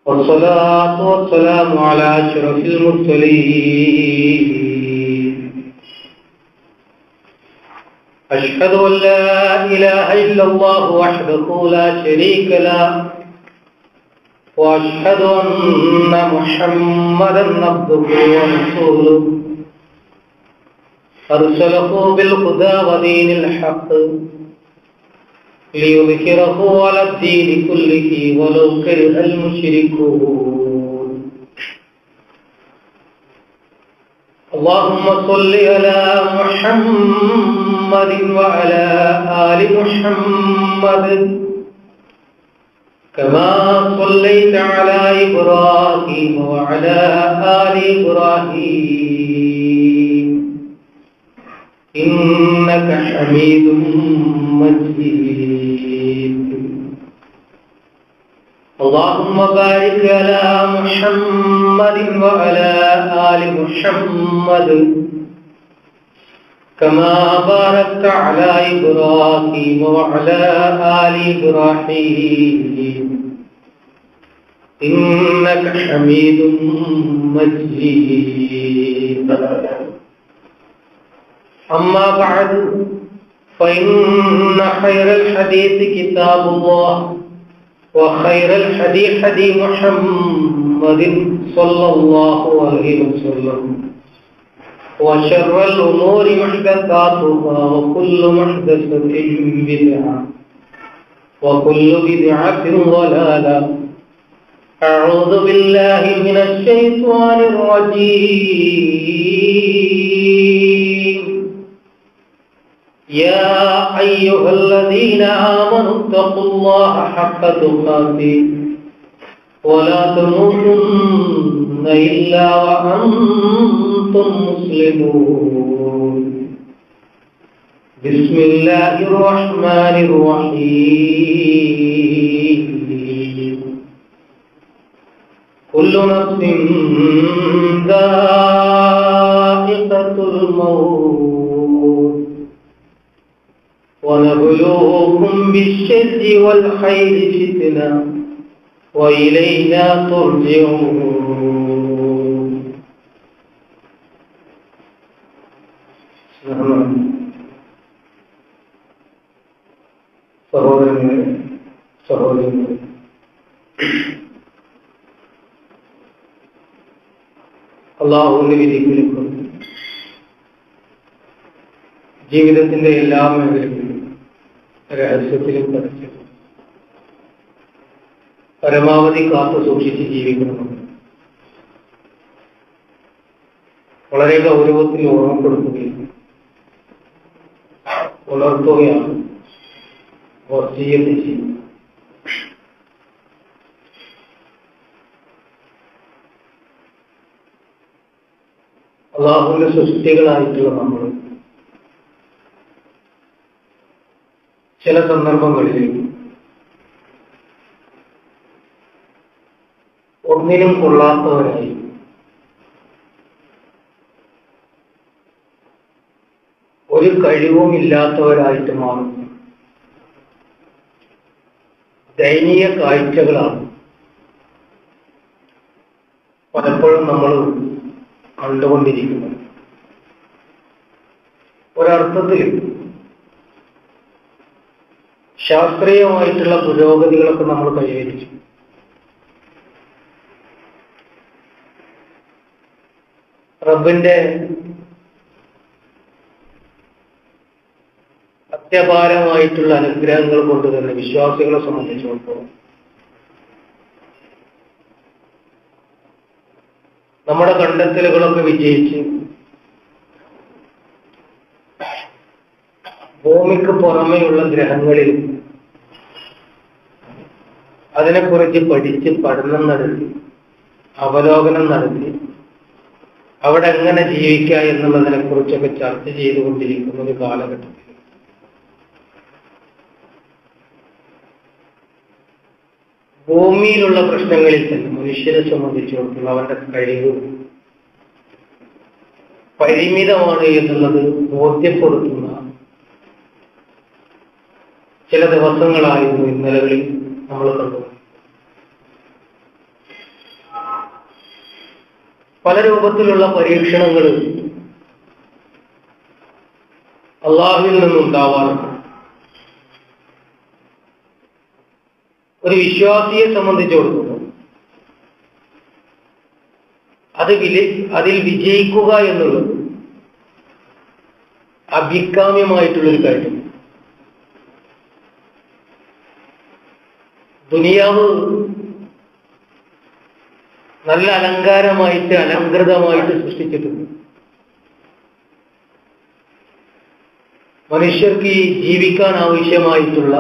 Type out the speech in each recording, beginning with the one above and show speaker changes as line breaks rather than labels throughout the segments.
والصلاة والسلام على أشرف المرسلين أشهد أن لا إله إلا الله وحده لا شريك له وأشهد أن محمدا عبده ورسوله أرسله بالهدى ودين الحق ليظهره على الدين كله ولو كره المشركون اللهم صل على محمد وعلى آل محمد كما صليت على إبراهيم وعلى آل إبراهيم إنك حميد مجيد اللهم بارك على محمد وعلى آل محمد كما باركت على إبراهيم وعلى آل إبراهيم إنك حميد مجيد أما بعد فإن خير الحديث كتاب الله وخير الحديث حديث محمد صلى الله عليه وسلم وشر الأمور محدثاتها وكل محدثة بدعة وكل بدعة ضلالة أعوذ بالله من الشيطان الرجيم يا أيها الذين آمنوا اتقوا الله حق تقاته ولا تموتن إلا وأنتم مسلمون بسم الله الرحمن الرحيم كل نفس ذائقة الموت ونبلوكم بالشر والخير فتنة وإلينا ترجعون സഹോദരങ്ങളെ അല്ലാഹുവിന്റെ വിധികൾക്കും ജീവിതത്തിന്റെ എല്ലാ മേഖലകളിലും രഹസ്യത്തിലും പരസ്യത്തിലും പരമാവധി കാത്തു സൂക്ഷിച്ച് ജീവിക്കണമെന്ന് വളരെ ഗൗരവത്തിൽ ഓർമ്മപ്പെടുത്തുകയും ഉണർത്തുകയാണ് വസിയ്യത്ത് ചെയ്യുന്നത്. അല്ലാഹുവിന്റെ സൃഷ്ടികളായിട്ടുള്ള നമ്മൾ ചില സന്ദർഭങ്ങളിൽ ഒന്നിനും കൊള്ളാത്തവരായി ഒരു കഴിവും ഇല്ലാത്തവരായിട്ട് മാറും. ദയനീയ കാഴ്ചകളാണ് പലപ്പോഴും നമ്മൾ കണ്ടുകൊണ്ടിരിക്കുന്നത്. ഒരർത്ഥത്തിൽ ശാസ്ത്രീയമായിട്ടുള്ള പുരോഗതികളൊക്കെ നമ്മൾ കൈവരിച്ചു. റബ്ബിന്റെ അത്യപാരമായിട്ടുള്ള അനുഗ്രഹങ്ങൾ കൊണ്ട് തന്നെ വിശ്വാസികളെ സംബന്ധിച്ചിടത്തോളം നമ്മുടെ കണ്ടെത്തലുകളൊക്കെ വിജയിച്ച് ഭൂമിക്ക് പുറമെയുള്ള ഗ്രഹങ്ങളിൽ അതിനെക്കുറിച്ച് പഠിച്ച് പഠനം നടത്തി അവലോകനം നടത്തി അവിടെ എങ്ങനെ ജീവിക്കുക എന്നുള്ളതിനെ കുറിച്ചൊക്കെ ചർച്ച ചെയ്തുകൊണ്ടിരിക്കുന്ന ഒരു കാലഘട്ടത്തിൽ ഭൂമിയിലുള്ള പ്രശ്നങ്ങളിൽ തന്നെ മനുഷ്യരെ സംബന്ധിച്ചിടത്തോളം അവരുടെ കഴിവ് പരിമിതമാണ് എന്നുള്ളത് ബോധ്യപ്പെടുത്തുന്ന ചില ദിവസങ്ങളായിരുന്നു ഇന്നലകളിൽ നമ്മൾ കണ്ടു. പല രൂപത്തിലുള്ള പരീക്ഷണങ്ങൾ അള്ളാഹുവിൽ നിന്നുണ്ടാവാറുണ്ട്. ഒരു വിശ്വാസിയെ സംബന്ധിച്ചിടത്തോളം അതിൽ വിജയിക്കുക എന്നുള്ളത് അഭികാമ്യമായിട്ടുള്ളൊരു കാര്യം. ദുനിയാവ് നല്ല അലങ്കൃതമായിട്ട് സൃഷ്ടിച്ചിട്ടുണ്ട്. മനുഷ്യർക്ക് ഈ ജീവിക്കാൻ ആവശ്യമായിട്ടുള്ള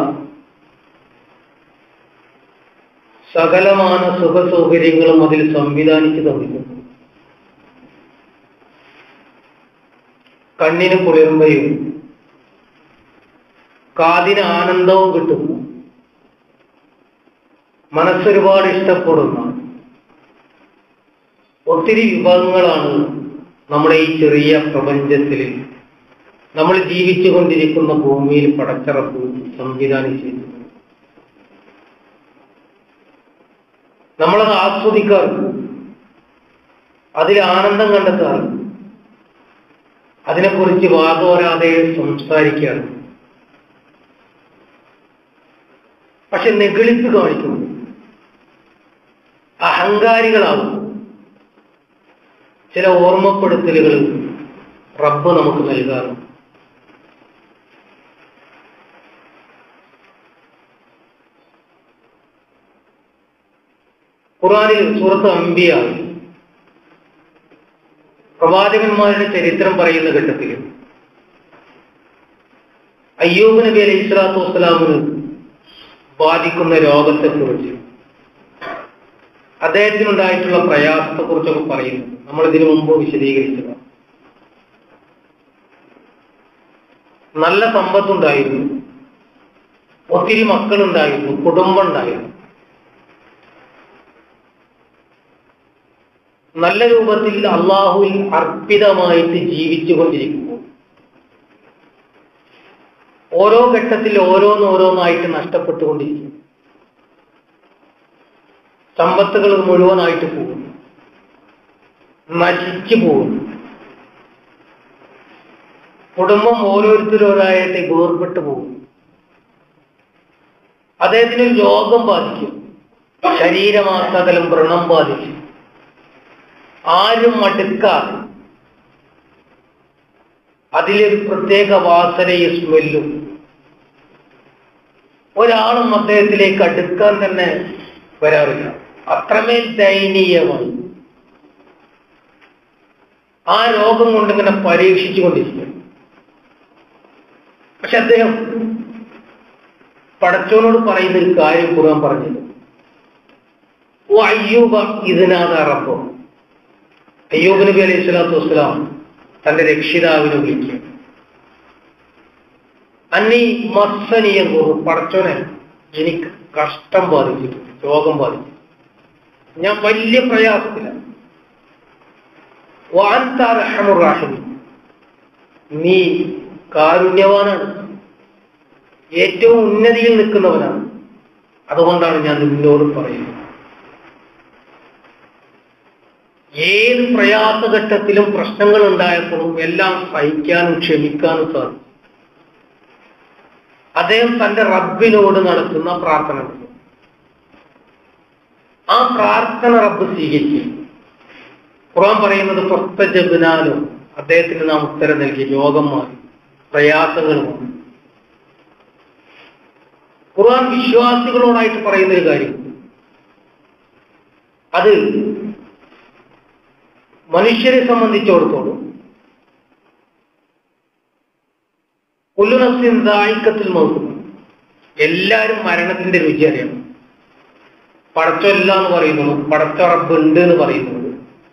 സകലമാന സുഖസൗകര്യങ്ങളും അതിൽ സംവിധാനിച്ചു തന്നിട്ടുണ്ട്. കണ്ണിന് കുളിർമയും കാതിന് ആനന്ദവും കിട്ടുന്നു, മനസ്സൊരുപാട് ഇഷ്ടപ്പെടുന്ന ഒത്തിരി വിഭവങ്ങളാണ് നമ്മുടെ ഈ ചെറിയ പ്രപഞ്ചത്തിൽ നമ്മൾ ജീവിച്ചു കൊണ്ടിരിക്കുന്ന ഭൂമിയിൽ പടച്ചറപ്പ് സംവിധാനം ചെയ്തിട്ടുണ്ട്. നമ്മളത് ആസ്വദിക്കാറുണ്ട്, അതിൽ ആനന്ദം കണ്ടെത്താറുണ്ട്, അതിനെക്കുറിച്ച് വാദോരാതെ സംസാരിക്കാറുണ്ട്. പക്ഷെ നെഗളിപ്പ് കാണിക്കുന്നു, അഹങ്കാരികളാവും ചില ഓർമ്മപ്പെടുത്തലുകൾ റബ്ബ് നമുക്ക് നൽകാറുണ്ട്. ഖുർആനിൽ സൂറത്ത് അംബിയ പ്രവാചകന്മാരുടെ ചരിത്രം പറയുന്ന ഘട്ടത്തിൽ അയ്യൂബ് നബി അലൈഹി സ്വലാത്തു വസ്സലാമിന് ബാധിക്കുന്ന രോഗത്തെക്കുറിച്ച്, അദ്ദേഹത്തിനുണ്ടായിട്ടുള്ള പ്രയാസത്തെക്കുറിച്ചൊക്കെ പറയുന്നു. നമ്മൾ ഇതിനു മുമ്പ് വിശദീകരിച്ചത്. നല്ല സമ്പത്തുണ്ടായിരുന്നു, ഒത്തിരി മക്കളുണ്ടായിരുന്നു, കുടുംബം ഉണ്ടായിരുന്നു, നല്ല രൂപത്തിൽ അള്ളാഹുവിൽ അർപ്പിതമായിട്ട് ജീവിച്ചുകൊണ്ടിരിക്കുന്നു. ഓരോ ഘട്ടത്തിൽ ഓരോന്നായിട്ട് നഷ്ടപ്പെട്ടുകൊണ്ടിരിക്കും. സമ്പത്തുകൾ മുഴുവനായിട്ട് പോകും, നശിച്ചു പോകും. കുടുംബം ഓരോരുത്തരോരായിട്ട് വേർപെട്ടു പോകും. അദ്ദേഹത്തിന് രോഗം ബാധിക്കും, ശരീരമാസകലം വ്രണം ബാധിക്കും. ആരും മടുക്കാതെ അതിലൊരു പ്രത്യേക വാസനയും സ്മെല്ലും. ഒരാളും അദ്ദേഹത്തിലേക്ക് അടുക്കാൻ തന്നെ വരാറില്ല, അത്രമേൽ ദയനീയമായി. ആ രോഗം കൊണ്ടിങ്ങനെ പരീക്ഷിച്ചു കൊണ്ടിരിക്കും. പക്ഷെ അദ്ദേഹം പടച്ചോനോട് പറയുന്ന ഒരു കാര്യം ഖുർആൻ പറഞ്ഞത്, ഓ അയ്യൂബ ഇതിനാഥ റബ്ബോ. അയ്യൂബ് നബി അലൈഹി സ്വലാത്തു വസ്സലാം തന്റെ രക്ഷിതാവിനെ വിളിക്കുക. അന്നീ മസ്സനീയ ഗുരു, പടച്ചോനെ എനിക്ക് കഷ്ടം ബാധിച്ചിട്ടുണ്ട്, രോഗം ബാധിച്ചു, ഞാൻ വലിയ പ്രയാസത്തിലാണ്. വഅൻത അർഹമുർ റഹീം, നീ കാരുണ്യവാനാണ്, ഏറ്റവും ഉന്നതിയിൽ നിൽക്കുന്നവനാണ്. അതുകൊണ്ടാണ് ഞാൻ നിന്നോട് പറയുന്നത്, ഏത് പ്രയാസഘട്ടത്തിലും പ്രശ്നങ്ങൾ ഉണ്ടായപ്പോഴും എല്ലാം സഹിക്കാനും ക്ഷമിക്കാനും സാധിക്കും. അദ്ദേഹം തന്റെ റബ്ബിനോട് നടത്തുന്ന പ്രാർത്ഥന, ആ പ്രാർത്ഥന റബ്ബ് സ്വീകരിച്ചു. ഖുർആൻ പറയുന്നത് ഫസ്തജബ്നാലു, അദ്ദേഹത്തിന് നാം ഉത്തരം നൽകി, രോഗം മാറി, പ്രയാസങ്ങൾ മാറി. ഖുർആൻ വിശ്വാസികളോടായിട്ട് പറയുന്നൊരു കാര്യം, അത് മനുഷ്യരെ സംബന്ധിച്ചിടത്തോളം കുല്ലു നഫ്സിൻ ദാഇഖത്തുൽ മൗത്ത്, എല്ലാവരും മരണത്തിന്റെ രുചി അറിയണം. പടച്ചല്ല എന്ന് പറയുന്നത്, പടച്ച റബ്ബ് ഉണ്ട് എന്ന് പറയുന്നത്,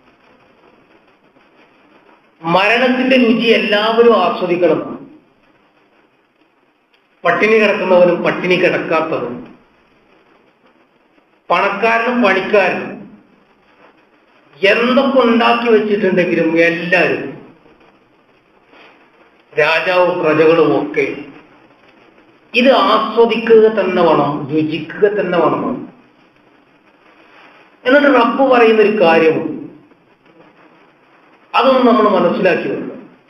മരണത്തിന്റെ രുചി എല്ലാവരും ആസ്വദിക്കണം. പട്ടിണി കിടക്കുന്നവനും പട്ടിണി കിടക്കാത്തവനും, പണക്കാരനും പണിക്കാരനും, എന്തൊക്കെ ഉണ്ടാക്കി വെച്ചിട്ടുണ്ടെങ്കിലും എല്ലാവരും, രാജാവും പ്രജകളും ഒക്കെ ഇത് ആസ്വദിക്കുക തന്നെ വേണം, രുചിക്കുക തന്നെ വേണം. എന്നിട്ട് റബ്ബ് പറയുന്നൊരു കാര്യമുണ്ട്, അതൊന്നും നമ്മൾ മനസ്സിലാക്കി വെക്കണം.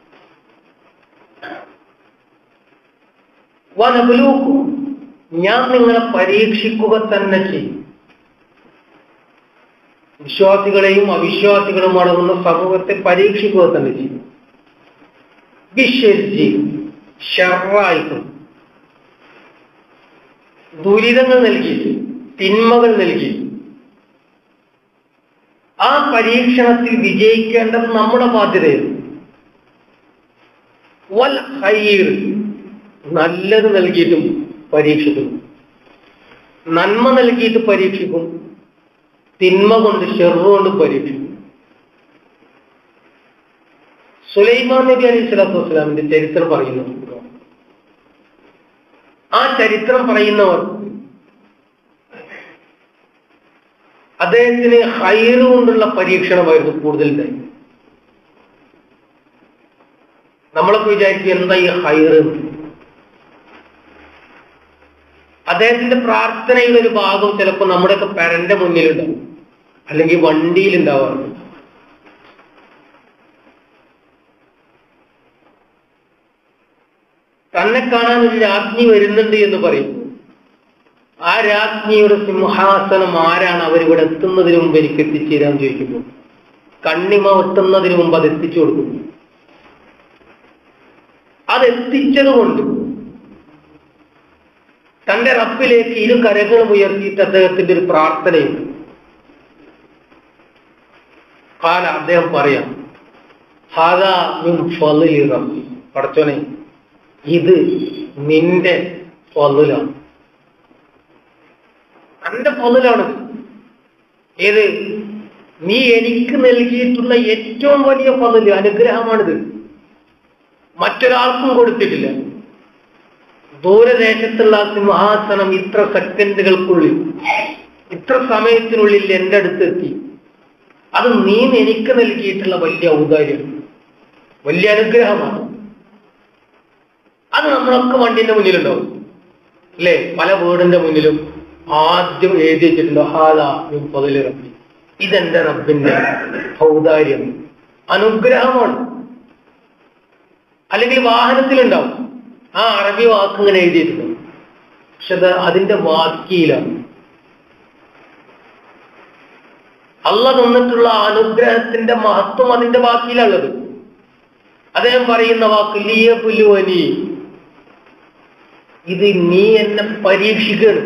വനബലൂക്കും, ഞാൻ നിങ്ങളെ പരീക്ഷിക്കുക തന്നെ ചെയ്യും. വിശ്വാസികളെയും അവിശ്വാസികളും അടങ്ങുന്ന സമൂഹത്തെ പരീക്ഷിക്കുക തന്നെ ചെയ്യും. ബിശ്ശർരി, ശർറായിട്ടും ദുരിതങ്ങൾ നൽകി, തിന്മകൾ നൽകി. ആ പരീക്ഷണത്തിൽ വിജയിക്കേണ്ടത് നമ്മുടെ ബാധ്യതയാണ്. വൽ ഖൈർ, നല്ലത് നൽകിയിട്ടും പരീക്ഷിക്കും. നന്മ നൽകിയിട്ട് പരീക്ഷിക്കും, തിന്മ കൊണ്ട് ഷെറ് കൊണ്ട് പരീക്ഷിക്കും. സുലൈമാൻ നബി അലൈഹി സ്വലാത്തു വസ്സലാമിന്റെ ചരിത്രം പറയുന്നു. ആ ചരിത്രം പറയുന്നവർ അദ്ദേഹത്തിന് ഖൈർ കൊണ്ടുള്ള പരീക്ഷണമായിരുന്നു കൂടുതലുണ്ടായി. നമ്മളൊക്കെ വിചാരിക്കും എന്താ ഈ ഖൈർ. അദ്ദേഹത്തിന്റെ പ്രാർത്ഥനയുടെ ഒരു ഭാഗം ചിലപ്പോൾ നമ്മുടെയൊക്കെ പെരന്റെ മുന്നിലുണ്ടാവും, അല്ലെങ്കിൽ വണ്ടിയിലുണ്ടാവാറുണ്ട്. തന്നെ കാണാൻ ഒരു രാജ്ഞി വരുന്നുണ്ട് എന്ന് പറയും. ആ രാജ്ഞിയുടെ സിംഹാസനം ആരാണ് അവരിവിടെ എത്തുന്നതിന് മുമ്പ് എനിക്ക് എത്തിച്ചേരാൻ ചോദിക്കുമ്പോൾ കണ്ണിമ വെട്ടുന്നതിന് മുമ്പ് അത് എത്തിച്ചു കൊടുക്കുന്നു. അതെത്തിച്ചതുകൊണ്ട് തന്റെ റബ്ബിലേക്ക് ഇരു കരങ്ങളും ഉയർത്തിയിട്ട് അദ്ദേഹത്തിന്റെ ഒരു പ്രാർത്ഥനയുണ്ട്. അദ്ദേഹം പറയാം, ഹാദാ മിൻ ഫളി റബ്ബി, പടച്ചോനെ ഇത് നിന്റെ ഫളലാണ്, എന്റെ ഫളലാണ്. ഏത്? നീ എനിക്ക് നൽകിയിട്ടുള്ള ഏറ്റവും വലിയ ഫളല്, അനുഗ്രഹമാണിത്. മറ്റൊരാൾക്കും കൊടുത്തിട്ടില്ല. ദൂരദേശത്തുള്ള സിംഹാസനം ഇത്ര സെക്കൻഡുകൾക്കുള്ളിൽ, ഇത്ര സമയത്തിനുള്ളിൽ എൻ്റെ അടുത്തെത്തി. അത് നീ എനിക്ക് നൽകിയിട്ടുള്ള വലിയ ഔദാര്യം, വലിയ അനുഗ്രഹമാണ്. അത് നമ്മളൊക്കെ വണ്ടിന്റെ മുന്നിലുണ്ടാവും അല്ലേ? പല വീടിന്റെ മുന്നിലും ആദ്യം എഴുതി വെച്ചിട്ടുണ്ടോ, ഹാദാ മിൻ ഫളി റബ്ബി, ഇതെന്റെ റബ്ബിന്റെ ഔദാര്യം, അനുഗ്രഹമാണ്. അല്ലെങ്കിൽ വാഹനത്തിലുണ്ടാവും ആ അറബി വാക്ക് ഇങ്ങനെ എഴുതിയിട്ടുണ്ട്. പക്ഷെ അതിന്റെ വാക്കിയിലാണ്. അള്ളാഹ് തന്നിട്ടുള്ള അനുഗ്രഹത്തിന്റെ മഹത്വം അതിന്റെ വാക്കിയിലുള്ളത്. അദ്ദേഹം പറയുന്ന വാക്ക് ലിയബ്ലുവനി, ഇത് നീ എന്നെ പരീക്ഷിക്കണം,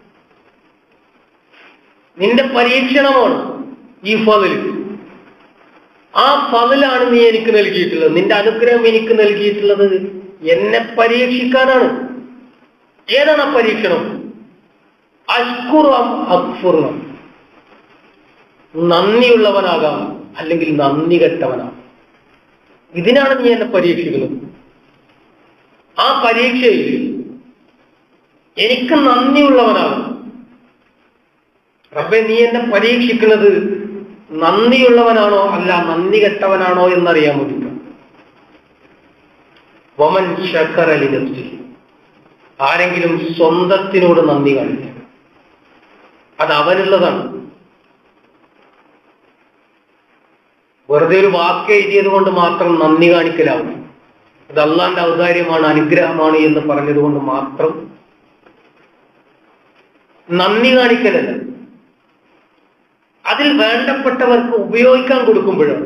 നിന്റെ പരീക്ഷണമാണ് ഈ ഫളൽ. ആ ഫളലാണ് നീ എനിക്ക് നൽകിയിട്ടുള്ളത്. നിന്റെ അനുഗ്രഹം എനിക്ക് നൽകിയിട്ടുള്ളത് എന്നെ പരീക്ഷിക്കാനാണ്. ഏതാണ് ആ പരീക്ഷണം? അഷ്കുറു അം അക്ഫുർ, നന്ദിയുള്ളവനാകാം അല്ലെങ്കിൽ നന്ദി കെട്ടവനാകാം. ഇതിനാണ് നീ എന്നെ പരീക്ഷിക്കുന്നത്. ആ പരീക്ഷയിൽ എനിക്ക് നന്ദിയുള്ളവനാകും. റബ്ബേ, നീ എന്നെ പരീക്ഷിക്കുന്നത് നന്ദിയുള്ളവനാണോ അല്ല നന്ദി കെട്ടവനാണോ എന്നറിയാൻ വേണ്ടിയിട്ടാണ്. വമൻ ശകറ ലിനഫ്സിഹി, ആരെങ്കിലും സ്വന്തത്തിനോട് നന്ദി കാണിക്കുക, അത് അവനുള്ളതാണ്. വെറുതെ ഒരു വാക്ക് എഴുതിയത് കൊണ്ട് മാത്രം നന്ദി കാണിക്കലാവും. അത് അള്ളാന്റെ ഔദാര്യമാണ്, അനുഗ്രഹമാണ് എന്ന് പറഞ്ഞത് കൊണ്ട് മാത്രം നന്ദി കാണിക്കലല്ല. അതിൽ വേണ്ടപ്പെട്ടവർക്ക് ഉപയോഗിക്കാൻ കൊടുക്കുമ്പോഴാണ്,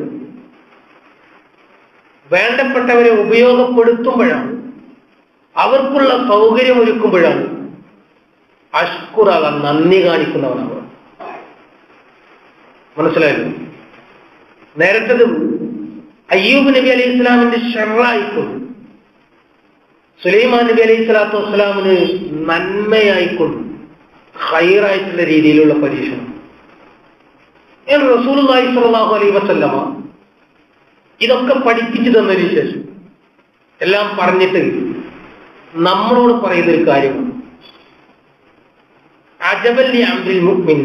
വേണ്ടപ്പെട്ടവരെ ഉപയോഗപ്പെടുത്തുമ്പോഴാണ്, അവർക്കുള്ള സൗകര്യം ഒരുക്കുമ്പോഴാണ് അഷ്കുറാകാൻ, നന്ദി കാണിക്കുന്നവനാണ്. മനസ്സിലായല്ലോ? നേരത്തത് അയ്യൂബ് നബി അലൈഹി ഇസ്ലാമിന്റെ ഷർറായിക്കൊണ്ട് സുലൈമാൻ നബി അലൈഹി സ്വലാത്തു വസ്സലാമിന് നന്മയായിക്കൊണ്ട് ഖൈറായിട്ടുള്ള രീതിയിലുള്ള പരീക്ഷണം. റസൂലുള്ളാഹി സ്വല്ലല്ലാഹു അലൈഹി വസല്ലമ ഇതൊക്കെ പഠിപ്പിച്ചു തന്നതിന് ശേഷം എല്ലാം പറഞ്ഞിട്ട് നമ്മളോട് പറയുന്നൊരു കാര്യമാണ്, അജബൽ ലി അംരിൽ മുഅ്മിൻ,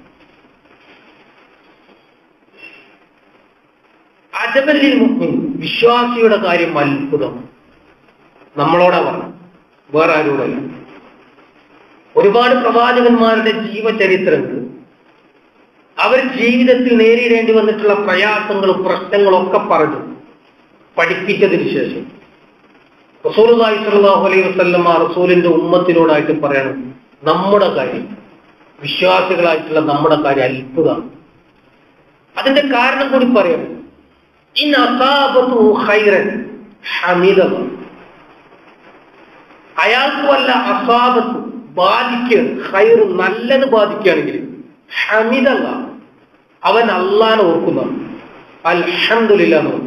അജബൽ ലിൽ മുഅ്മിൻ, വിശ്വാസിയുടെ കാര്യം അത്ഭുതം. നമ്മളോടാ പറഞ്ഞു, വേറെ ആരോടല്ല. ഒരുപാട് പ്രവാചകന്മാരുടെ ജീവചരിത്രങ്ങൾ അവർ ജീവിതത്തിൽ നേരിടേണ്ടി വന്നിട്ടുള്ള പ്രയാസങ്ങളും പ്രശ്നങ്ങളും ഒക്കെ പറഞ്ഞു പഠിപ്പിച്ചതിന് ശേഷം റസൂലുള്ളാഹി സ്വല്ലല്ലാഹു അലൈഹി വസല്ലം റസൂലിന്റെ ഉമ്മത്തിനോടായിട്ട് പറയണം, നമ്മുടെ കാര്യം, വിശ്വാസികളായിട്ടുള്ള നമ്മുടെ കാര്യം അത്ഭുതമാണ്. അതിന്റെ കാരണം കൂടി പറയണം. ഇൻ അസാബതു ഖൈറൻ ഹമിദല്ലാഹ്, അയാൾക്ക് വല്ല അസാബത്ത് ബാധിക്കുകയാണ്, ഖൈർ നല്ലത് ബാധിക്കുകയാണെങ്കിൽ ഹമിദല്ലാഹ്, അവൻ അല്ലാഹനെ ഓർക്കുന്നതാണ്, അൽഹംദുലില്ലാഹ് എന്ന്.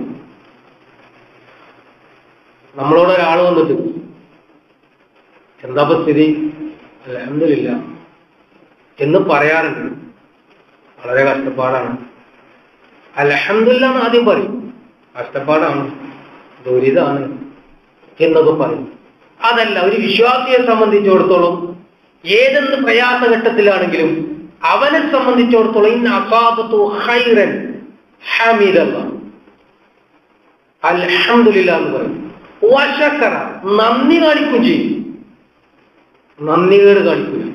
നമ്മളോട് ഒരാൾ വന്നിട്ട് എന്താ സ്ഥിതി, അൽഹംദുലില്ലാഹ് എന്ന് പറയാറുണ്ട്. വളരെ കഷ്ടപ്പാടാണ്. അൽഹംദുലില്ലാഹ് എന്ന് ആദ്യം പറയും, കഷ്ടപ്പാടാണ്, ദുരിതാണ് എന്നൊക്കെ പറയും. അതല്ല, ഒരു വിശ്വാസിയെ സംബന്ധിച്ചിടത്തോളം ഏതെന്ത് പ്രയാസഘട്ടത്തിലാണെങ്കിലും അവനെ സംബന്ധിച്ചിടത്തോളം ഇന്ന അസാബത്തു ഖൈറൻ ഹമിദല്ലാഹ്, അൽഹംദുലില്ലാഹ് എന്ന് പറയും. വശക്കറ, നന്ദി കാണിക്കും ചെയ്യും, നന്ദികേട് കാണിക്കില്ല.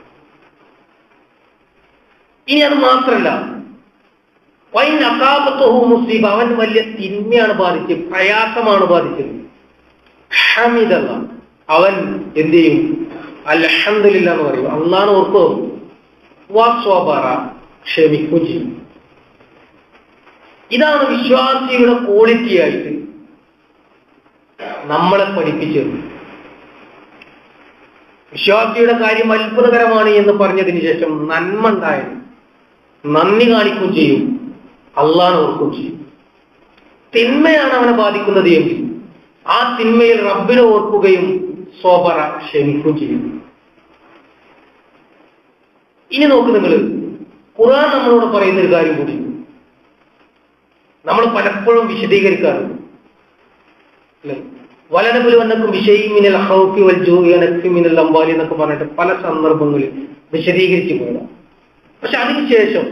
ഇനി അത് മാത്രല്ല, വൈൻ അസാബത്തുഹു മുസീബ, അവൻ വലിയ തിന്മയാണ് ബാധിച്ചത്, പ്രയാസമാണ് ബാധിച്ചത്, ഹമിദല്ലാഹ്, അവൻ എന്ത് ചെയ്യും, അൽഹംദുലില്ലാഹ് എന്ന് പറയും, അല്ലാഹനെ ഓർക്കും, വസ്വബറ, ക്ഷമിക്കും ചെയ്യും. ഇതാണ് വിശ്വാസിയുടെ ക്വാളിറ്റി ആയിട്ട് നമ്മളെ പഠിപ്പിച്ചത്. വിശ്വാസിയുടെ കാര്യം അത്ഭുതകരമാണ് എന്ന് പറഞ്ഞതിന് ശേഷം നന്മ ഉണ്ടായാൽ നന്ദി കാണിക്കും ചെയ്യും, അല്ലാഹനെ ഓർക്കും ചെയ്യും. തിന്മയാണ് അവനെ ബാധിക്കുന്നത് എങ്കിൽ ആ തിന്മയിൽ റബ്ബിനെ ഓർക്കുകയും സ്വബറ, ക്ഷമിക്കുകയും ചെയ്യും. ഇനി നോക്ക് നിങ്ങൾ, ഖുർആൻ നമ്മളോട് പറയുന്ന ഒരു കാര്യം കൂടി നമ്മൾ പലപ്പോഴും വിശദീകരിക്കാറുണ്ട്, അല്ലെ? വലനബുലുവന്നക്കും ബിശൈഇൻ മിനൽ ഖൗഫി വൽ ജൂഇ വനക്സിൻ മിനൽ അംവാലി എന്നൊക്കെ പറഞ്ഞിട്ട് പല സന്ദർഭങ്ങളിൽ വിശദീകരിച്ചു പോയതാണ്. പക്ഷെ അതിനുശേഷം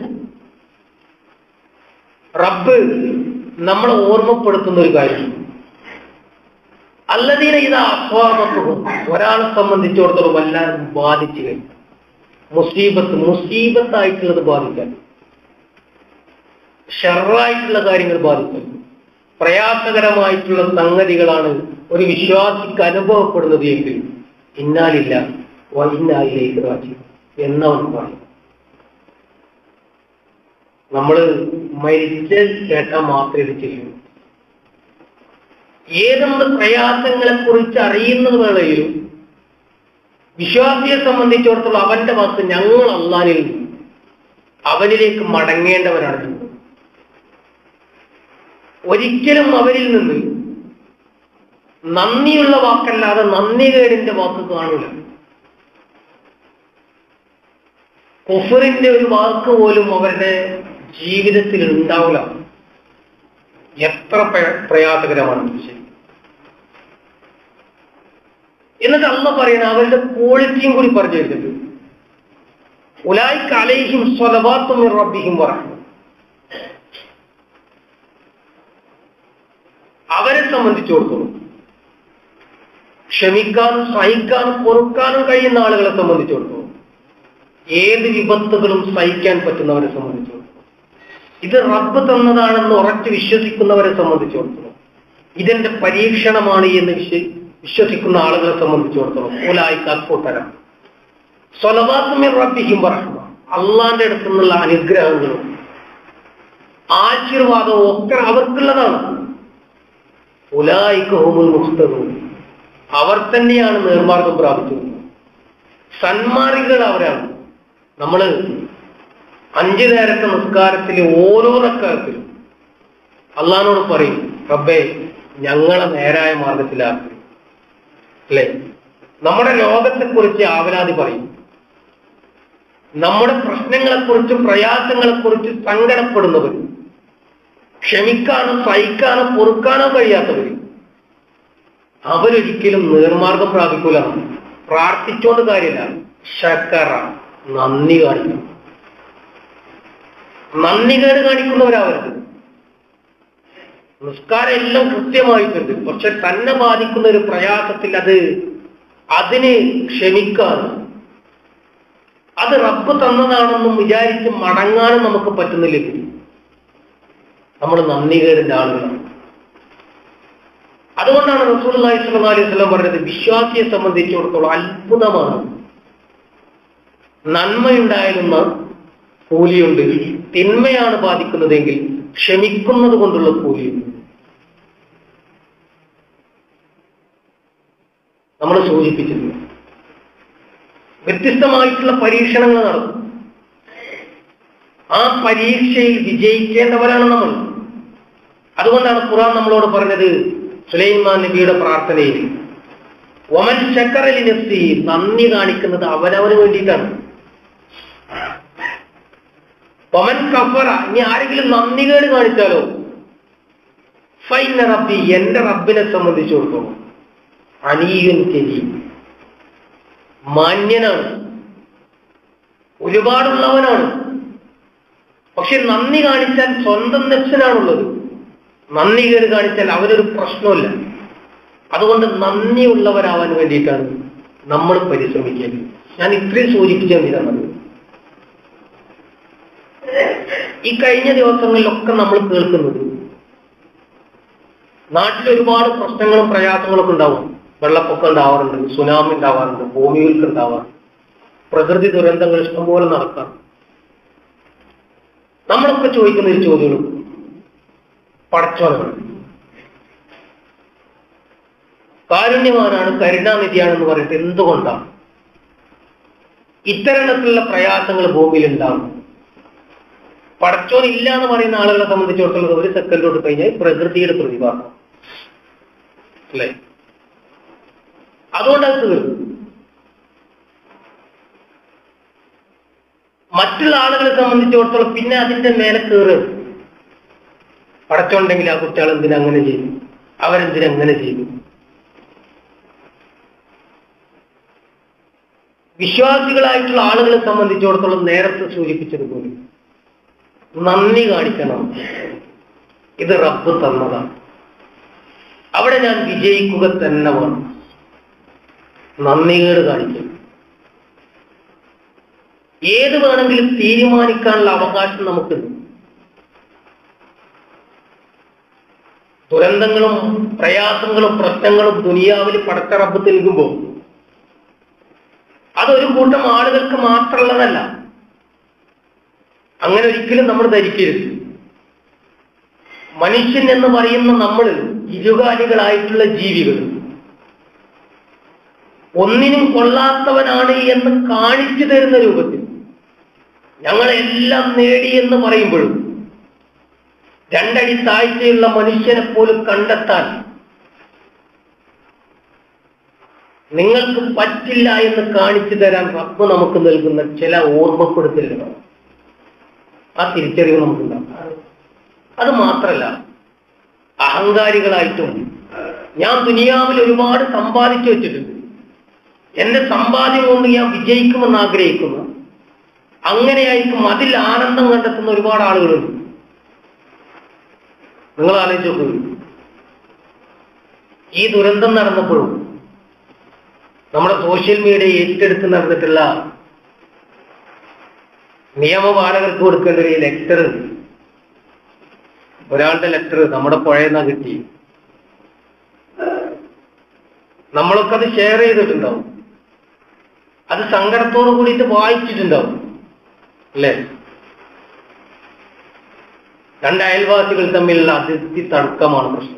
റബ്ബ് നമ്മളെ ഓർമ്മപ്പെടുത്തുന്ന ഒരു കാര്യം, അല്ലദീന ഇദാ അസ്വാബത്തുഹും, ഒരാളെ സംബന്ധിച്ചിടത്തോളം വല്ലാതെ ബാധിച്ചു കഴിഞ്ഞു, മുസീബത്തായിട്ടുള്ളത് ബാധിക്കാൻ, ഷർറായിട്ടുള്ള കാര്യങ്ങൾ ബാധിക്കാൻ, പ്രയാസകരമായിട്ടുള്ള സംഗതികളാണ് ഒരു വിശ്വാസിക്ക് അനുഭവപ്പെടുന്നത് എങ്കിൽ ഇന്നാലില്ല വഇന്നായിലേക്ക് റാജിഊൻ എന്നവൻ പറയും. നമ്മൾ മരിച്ച കേട്ടാൽ മാത്രമേ ഇത് ചെയ്യൂ. ഏതെന്ത് പ്രയാസങ്ങളെ കുറിച്ച് അറിയുന്നത് വേളയിലും വിശ്വാസിയെ സംബന്ധിച്ചിടത്തോളം അവന്റെ വാക്ക്, ഞങ്ങൾ അല്ലാഹുവിൽ അവനിലേക്ക് മടങ്ങേണ്ടവരാണ്. ഒരിക്കലും അവരിൽ നിന്ന് നന്ദിയുള്ള വാക്കല്ലാതെ നന്ദികേടിന്റെ വാക്ക് കാണില്ല. കുഫറിന്റെ ഒരു വാക്ക് പോലും അവരുടെ ജീവിതത്തിൽ ഉണ്ടാവില്ല. എത്ര പ്രയാസകരമാണ് ശരി. എന്നിട്ട് അല്ലാഹു പറയുന്ന അവരുടെ ക്വാളിറ്റിയും കൂടി പറഞ്ഞു തരുന്നുണ്ട്. ഉലൈക അലൈഹിം സ്വലവാത്തു മിർ റബ്ബിഹിം വറഹ്മ, അവരെ സംബന്ധിച്ചിടത്തോളം ക്ഷമിക്കാനും സഹിക്കാനും പൊറുക്കാനും കഴിയുന്ന ആളുകളെ സംബന്ധിച്ചിടത്തോളം, ഏത് വിപത്തുകളും സഹിക്കാൻ പറ്റുന്നവരെ സംബന്ധിച്ചിടത്തോളം, ഇത് റബ്ബ് തന്നതാണെന്ന് ഉറച്ചു വിശ്വസിക്കുന്നവരെ സംബന്ധിച്ചിടത്തോളം, ഇതെന്റെ പരീക്ഷണമാണ് എന്ന് വിശ്വസിക്കുന്ന ആളുകളെ സംബന്ധിച്ചിടത്തോളം ഉലൈക അക്കൂട്ടരാ സ്വലവാത്തു മിർ റബ്ബിഹിം വറഹ്മ, അള്ളാന്റെ അടുത്തു നിന്നുള്ള അനുഗ്രഹങ്ങളും ആശീർവാദവും ഒക്കെ അവർക്കുള്ളതാണ്. ഉലൈക ഹുമുൽ മുഹ്തദൂൻ, അവർ തന്നെയാണ് നേർമാർഗം പ്രാപിച്ചത്, സന്മാർഗികൾ അവരാണ്. നമ്മൾ 5 നേരത്തെ നിസ്കാരത്തിൽ ഓരോ റക്അത്തിലും അള്ളാഹിനോട് പറയും, റബ്ബേ ഞങ്ങളെ നേരായ മാർഗത്തിലാക്കി, അല്ലെ? നമ്മുടെ ലോകത്തെക്കുറിച്ച് ആവലാതി പറയും, നമ്മുടെ പ്രശ്നങ്ങളെക്കുറിച്ചും പ്രയാസങ്ങളെക്കുറിച്ച് സങ്കടപ്പെടുന്നവർ, ക്ഷമിക്കാനോ സഹിക്കാനോ പൊറുക്കാനോ കഴിയാത്തവർ, അവരൊരിക്കലും നേർമാർഗം പ്രാപിക്കൂല. പ്രാർത്ഥിച്ചോണ്ട് കാര്യമില്ല, ശക്കറ, നന്ദി കാണിക്കണം. നന്ദികേട് കാണിക്കുന്നവരാവരുത്. നിസ്കാരം എല്ലാം കൃത്യമായിട്ടുണ്ട്, പക്ഷെ തന്നെ ബാധിക്കുന്ന ഒരു പ്രയാസത്തിൽ അതിനെ ക്ഷമിക്കാനും അത് റബ്ബ് തന്നതാണെന്നും വിചാരിച്ച് മടങ്ങാനും നമുക്ക് പറ്റുന്നില്ലെങ്കിൽ നമ്മൾ നന്ദികേടിന്റെ ആളുകളാണ്. അതുകൊണ്ടാണ് റസൂലുള്ളാഹി സ്വല്ലല്ലാഹു അലൈഹി വസല്ലം പറഞ്ഞത്, വിശ്വാസിയെ സംബന്ധിച്ചിടത്തോളം അത്ഭുതമാണ്, നന്മയുണ്ടായിരുന്ന കൂലിയുണ്ട്, തിന്മയാണ് ബാധിക്കുന്നതെങ്കിൽ ക്ഷമിക്കുന്നത് കൊണ്ടുള്ള കൂലിയുണ്ട്. നമ്മൾ സൂചിപ്പിച്ചിട്ടുണ്ട്. വ്യത്യസ്തമായിട്ടുള്ള പരീക്ഷണങ്ങൾ നടക്കും. ആ പരീക്ഷയിൽ വിജയിക്കേണ്ടവരാണ് നമ്മൾ. അതുകൊണ്ടാണ് ഖുർആൻ നമ്മളോട് പറഞ്ഞത് സുലൈമാൻ നബിയുടെ പ്രാർത്ഥനയിൽ വമൻ ശക്കറ ലിനഫ്സി, നന്ദി കാണിക്കുന്നത് അവനവന് വേണ്ടിയിട്ടാണ്. വമൻ കഫറ, ഇനി ആരെങ്കിലും നന്ദികേട് കാണിച്ചാലോ ഫൈന റബ്ബി, എന്റെ റബ്ബിനെ സംബന്ധിച്ചിടത്തോളം അനിയൻ കരീം, മാന്യനാണ്, ഒരുപാടുള്ളവനാണ്. പക്ഷെ നന്ദി കാണിച്ചാൽ സ്വന്തം നഫ്സിനാണുള്ളത്, നന്ദികേട് കാണിച്ചാൽ അവനൊരു പ്രശ്നമില്ല. അതുകൊണ്ട് നന്ദിയുള്ളവരാവാൻ വേണ്ടിയിട്ടാണ് നമ്മൾ പരിശ്രമിക്കേണ്ടത്. ഞാൻ ഇത്രയും സൂചിപ്പിച്ചാൽ ഈ കഴിഞ്ഞ ദിവസങ്ങളിലൊക്കെ നമ്മൾ കേൾക്കുന്നത് നാട്ടിൽ ഒരുപാട് പ്രശ്നങ്ങളും പ്രയാസങ്ങളും ഒക്കെ ഉണ്ടാവും. വെള്ളപ്പൊക്കം ഉണ്ടാവാറുണ്ട്, സുനാമി ഉണ്ടാവാറുണ്ട്, ഭൂമികൾക്ക് ഉണ്ടാവാറുണ്ട്, പ്രകൃതി ദുരന്തങ്ങൾ ഇഷ്ടംപോലെ നടക്കാം. നമ്മളൊക്കെ ചോദിക്കുന്ന ഒരു ചോദ്യങ്ങളും പടച്ചോനാണ്, കാരുണ്യവാനാണ്, കരുണാനിധിയാണെന്ന് പറഞ്ഞിട്ട് എന്തുകൊണ്ടാണ് ഇത്തരത്തിലുള്ള പ്രയാസങ്ങൾ ഭൂമിയിൽ ഉണ്ടാകും? പടച്ചോൻ ഇല്ല എന്ന് പറയുന്ന ആളുകളെ സംബന്ധിച്ചിടത്തോളം ഒരു സെക്കൻഡോട് കഴിഞ്ഞാൽ പ്രകൃതിയുടെ പ്രതിഭാസം അല്ലേ? അതുകൊണ്ട് അത് തീർന്നു. മറ്റുള്ള ആളുകളെ സംബന്ധിച്ചിടത്തോളം പിന്നെ അതിന്റെ മേലെ കയറ്. പടച്ചോണ്ടെങ്കിൽ ആ കുട്ടികൾ എന്തിനങ്ങനെ ചെയ്തു, അവരെന്തിനങ്ങനെ ചെയ്തു. വിശ്വാസികളായിട്ടുള്ള ആളുകളെ സംബന്ധിച്ചിടത്തോളം നേരത്തെ സൂചിപ്പിച്ചതുപോലെ നന്ദി കാണിക്കണം. ഇത് റബ്ബ് തന്നതാണ്, അവിടെ ഞാൻ വിജയിക്കുക തന്നെ വേണം. നന്ദികേട് കാണിക്കും. ഏത് വേണമെങ്കിലും തീരുമാനിക്കാനുള്ള അവകാശം നമുക്കുണ്ട്. ദുരന്തങ്ങളും പ്രയാസങ്ങളും പ്രശ്നങ്ങളും ദുനിയാവിൽ പടച്ച റബ്ബ് നൽകുമ്പോൾ അതൊരു കൂട്ടം ആളുകൾക്ക് മാത്രമുള്ളതല്ല. അങ്ങനെ ഒരിക്കലും നമ്മൾ ധരിക്കരുത്. മനുഷ്യൻ എന്ന് പറയുന്ന നമ്മൾ ഇരുകാലികളായിട്ടുള്ള ജീവികൾ ഒന്നിനും കൊള്ളാത്തവനാണ് എന്ന് കാണിച്ചു തരുന്ന രൂപത്തിൽ ഞങ്ങളെല്ലാം നേടി എന്ന് പറയുമ്പോഴും രണ്ടടി താഴ്ചയുള്ള മനുഷ്യനെ പോലും കണ്ടെത്താൻ നിങ്ങൾക്ക് പറ്റില്ല എന്ന് കാണിച്ചു തരാൻ റബ്ബ് നമുക്ക് നൽകുന്ന ചില ഓർമ്മപ്പെടുത്തലുകൾ, ആ തിരിച്ചറിവ് നമുക്കുണ്ടാകും. അത് മാത്രല്ല, അഹങ്കാരികളായിട്ടും ഞാൻ ദുനിയാവിൽ ഒരുപാട് സമ്പാദിച്ചു വെച്ചിട്ടുണ്ട്, എന്റെ സമ്പാദ്യം കൊണ്ട് ഞാൻ വിജയിക്കുമെന്ന് ആഗ്രഹിക്കുന്നു, അങ്ങനെയായിരിക്കും അതിൽ ആനന്ദം കണ്ടെത്തുന്ന ഒരുപാട് ആളുകളുണ്ട്. നിങ്ങൾ ആലോചിച്ച് നോക്കൂ, ഈ ദുരന്തം നടന്നപ്പോഴും നമ്മുടെ സോഷ്യൽ മീഡിയ ഏറ്റെടുത്ത് നടന്നിട്ടുള്ള നിയമപാലകർക്ക് കൊടുക്കേണ്ട ഒരു ലെറ്റർ, ഒരാളുടെ ലെറ്റർ നമ്മുടെ പുഴയെന്നാ കിട്ടി. നമ്മളൊക്കെ അത് ഷെയർ ചെയ്തിട്ടുണ്ടാവും, അത് സങ്കടത്തോടു കൂടിയിട്ട് വായിച്ചിട്ടുണ്ടാവും അല്ലേ? രണ്ട് അയൽവാസികൾ തമ്മിലുള്ള അതിർത്തി തർക്കമാണ് പ്രശ്നം.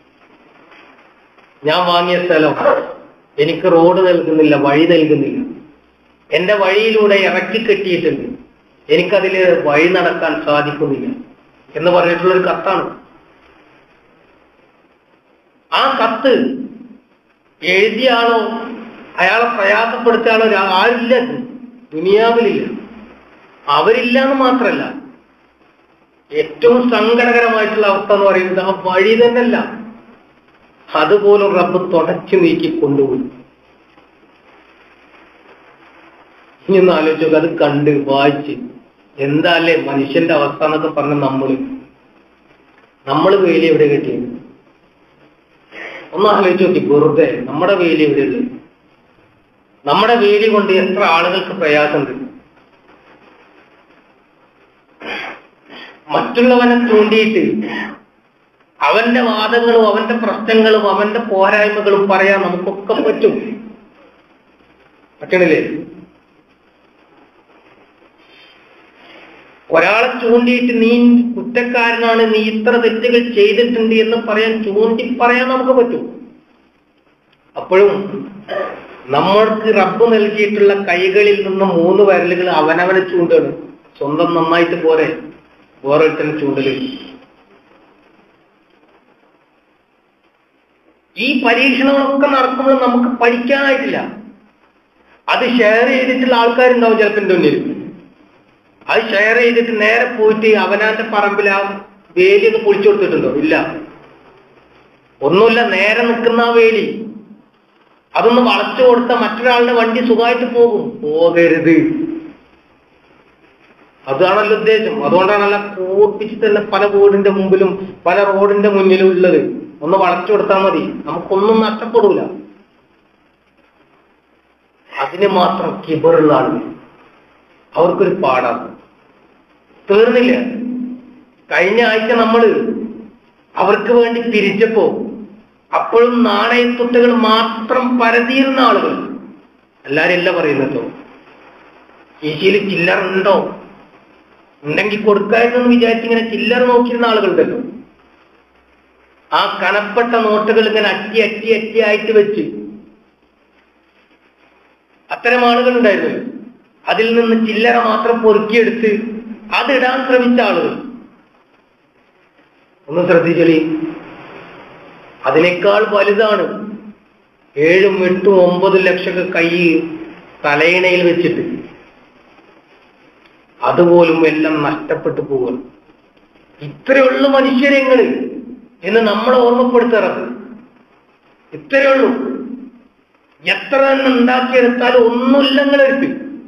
ഞാൻ വാങ്ങിയ സ്ഥലം എനിക്ക് റോഡ് നൽകുന്നില്ല, വഴി നൽകുന്നില്ല, എന്റെ വഴിയിലൂടെ ഇറക്കി കെട്ടിയിട്ടുണ്ട്, എനിക്കതിൽ വഴി നടക്കാൻ സാധിക്കുന്നില്ല എന്ന് പറഞ്ഞിട്ടുള്ളൊരു കത്താണ്. ആ കത്ത് എഴുതിയ ആളോ അയാളെ പ്രയാസപ്പെടുത്തിയ ആളോ ആരില്ല, ദുനിയാവിലില്ല. അവരില്ല എന്ന് മാത്രമല്ല, ഏറ്റവും സങ്കടകരമായിട്ടുള്ള അവസ്ഥ എന്ന് പറയുന്നത് ആ വഴി തന്നെയല്ല, അതുപോലും റബ്ബ് തുടച്ചു നീക്കി കൊണ്ടുപോയി. ഇനി ഒന്ന് ആലോചിച്ചു, അത് കണ്ട് വായിച്ച് എന്താ അല്ലേ മനുഷ്യന്റെ അവസ്ഥ എന്നൊക്കെ പറഞ്ഞ നമ്മള് വേലി എവിടെ കെട്ടിയത്? ഒന്ന് ആലോചിച്ച് നോക്കി, വെറുതെ നമ്മുടെ വേലി എവിടെയുള്ളത്? നമ്മുടെ വേലി കൊണ്ട് എത്ര ആളുകൾക്ക് പ്രയാസമുണ്ട്. മറ്റുള്ളവനെ ചൂണ്ടിയിട്ട് അവന്റെ വാദങ്ങളും അവന്റെ പ്രശ്നങ്ങളും അവന്റെ പോരായ്മകളും പറയാൻ നമുക്കൊക്കെ പറ്റും. പറ്റണില്ലേ? ഒരാളെ ചൂണ്ടിയിട്ട് നീ കുറ്റക്കാരനാണ്, നീ ഇത്ര തെറ്റുകൾ ചെയ്തിട്ടുണ്ട് എന്ന് പറയാൻ നമുക്ക് പറ്റും. അപ്പോഴും നമ്മൾക്ക് റബ്ബ് നൽകിയിട്ടുള്ള കൈകളിൽ നിന്ന് 3 വിരലുകൾ അവനവനെ ചൂണ്ടാണ്. സ്വന്തം നന്നായിട്ട് പോരെ ഓരോരുത്തരും ചൂണ്ടല്. ഈ പരീക്ഷണങ്ങളൊക്കെ നടക്കുമ്പോൾ നമുക്ക് പഠിക്കാനായിട്ടില്ല. അത് ഷെയർ ചെയ്തിട്ടുള്ള ആൾക്കാരുണ്ടാവും ചിലപ്പോൾ എൻ്റെ മുന്നിൽ. അത് ഷെയർ ചെയ്തിട്ട് നേരെ പോയിട്ട് അവനാന്റെ പറമ്പിൽ ആ വേലി ഒന്ന് പൊളിച്ചു കൊടുത്തിട്ടുണ്ടോ? ഇല്ല. ഒന്നുമില്ല, നേരെ നിൽക്കുന്ന ആ വേലി അതൊന്ന് വളച്ചു കൊടുത്താൽ മറ്റൊരാളുടെ വണ്ടി സുഖമായിട്ട് പോകും. പോകരുത്. അതാണല്ലോ ഉദ്ദേശം. അതുകൊണ്ടാണല്ലോ കൂർപ്പിച്ചിട്ടല്ല പല വീടിന്റെ മുമ്പിലും പല റോഡിന്റെ മുന്നിലും ഉള്ളത്. ഒന്ന് വളച്ചു കൊടുത്താൽ മതി, നമുക്കൊന്നും നഷ്ടപ്പെടൂല. അതിന് മാത്രം കിബറുള്ള ആളുകൾ, അവർക്കൊരു പാടാണ്. തീർന്നില്ല. കഴിഞ്ഞ ആഴ്ച നമ്മൾ അവർക്ക് വേണ്ടി തിരിച്ചപ്പോ അപ്പോഴും നാണയത്തുട്ടുകൾ മാത്രം പരതിയിരുന്ന ആളുകൾ, എല്ലാരും എല്ലാം പറയുന്നല്ലോ. ഈശയിൽ ചില്ലറ ഉണ്ടോ, ഉണ്ടെങ്കിൽ കൊടുക്കായിരുന്നു വിചാരിച്ചിങ്ങനെ ചില്ലറ നോക്കിയിരുന്ന ആളുകളുണ്ടല്ലോ. ആ കനപ്പെട്ട നോട്ടുകൾ ഇങ്ങനെ അറ്റി വെച്ച് അത്തരം ആളുകൾ ഉണ്ടായിരുന്നു. അതിൽ നിന്ന് ചില്ലറ മാത്രം പൊറുക്കിയെടുത്ത് അതിടാൻ ശ്രമിച്ച ആളുകൾ ഒന്ന് ശ്രദ്ധിച്ചളി. അതിനേക്കാൾ വലുതാണ് 7, 8, 9 ലക്ഷം കൈ തലയിണയിൽ വെച്ചിട്ട് അതുപോലും എല്ലാം നഷ്ടപ്പെട്ടു പോകുന്നു. ഇത്രയുള്ള മനുഷ്യരെങ്ങള് എന്ന് നമ്മളെ ഓർമ്മപ്പെടുത്താറത്. ഇത്രയുള്ളൂ. എത്ര തന്നെ ഉണ്ടാക്കിയെടുത്താലും ഒന്നുമില്ലെങ്കിലെടുത്ത്